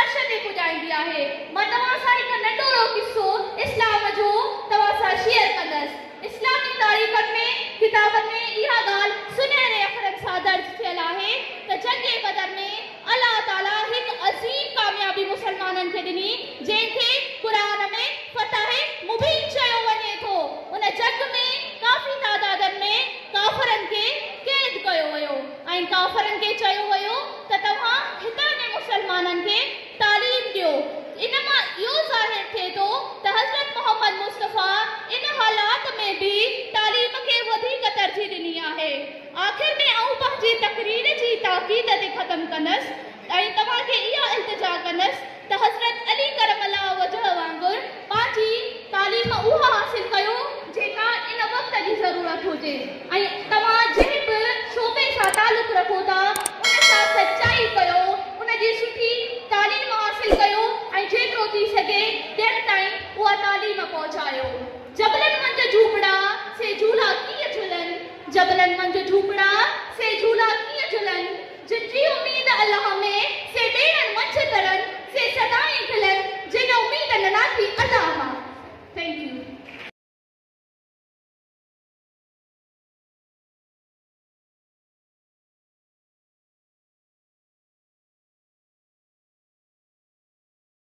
अर्श ते पुॼाईंदी आहे। मां तव्हां सां हिकु नंढो किस्सो इस्लाम जो तव्हां सां शेयर कंदसि। इस्लामी तारीख़नि में किताबनि में इहा ॻाल्हि सुनहरे अख़रनि सां दर्ज थियल आहे त जंगे बदर में अल्लाह ताला हिकु अज़ीम कामयाबी मुसलमाननि खे ॾिनी, जंहिंखे क़ुरान में फतह मुबीन चयो वञे थो। उन जंग में काफ़ी तादादनि में काफ़रनि खे क़ैद कयो वियो ऐं काफ़रनि खे चयो वियो त तव्हां हितां जे मुसलमाननि खे तालीम ॾियो। इन मां इहो ज़ाहिर थिए थो त हज़रत मोहम्मद मुस्तफ़ा इन हालात में बि तालीम खे वधीक तरजीह ॾिनी आहे। आख़िर में आऊं पंहिंजी तक़रीर जी ताक़ीद ते ख़तमु कंदसि ऐं तव्हांखे इहा इल्तिजा कंदसि त हज़रत अली करमल्लाह वजह वांगुरु पंहिंजी तालीम उहा हासिल कयो जेका इन वक़्त जी ज़रूरत हुजे ऐं तव्हां जंहिं बि शोबे सां तालुक़ रखो था उन सां सचाई कयो, उन जी सुठी तालीम हासिल कयो ऐं जेतिरो थी सघे ॿियनि ताईं उहा तालीम पहुचायो। जबलनि मंझि झूपड़ा से झूला कीअं झुलनि, जबलनि मंझि झूपड़ा से झूला कीअं झुलनि, जिनकी उम्मीद अल्लाह में से बेड़नि मंझि तरनि से सदाएं खिलनि, जिन उम्मीद न थी अल्लाह